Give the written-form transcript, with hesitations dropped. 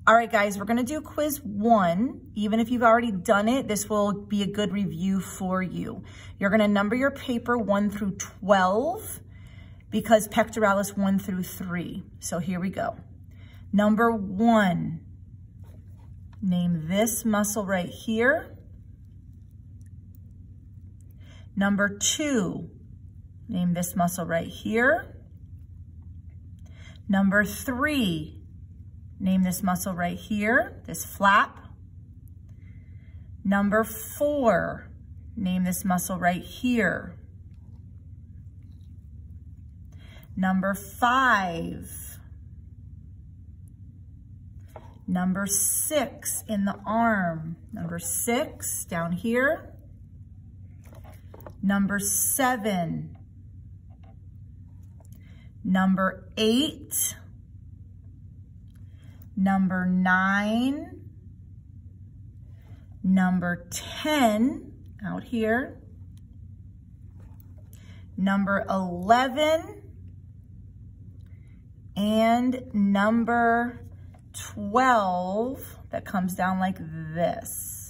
All right, guys, we're gonna do quiz 1. Even if you've already done it, this will be a good review for you. You're gonna number your paper 1 through 12 because pectoralis 1 through 3. So here we go. Number 1, name this muscle right here. Number 2, name this muscle right here. Number 3, name this muscle right here, this flap. Number 4, name this muscle right here. Number 5. Number 6 in the arm. Number 6 down here. Number 7. Number 8. Number 9. Number 10 out here. Number 11. And number 12 that comes down like this.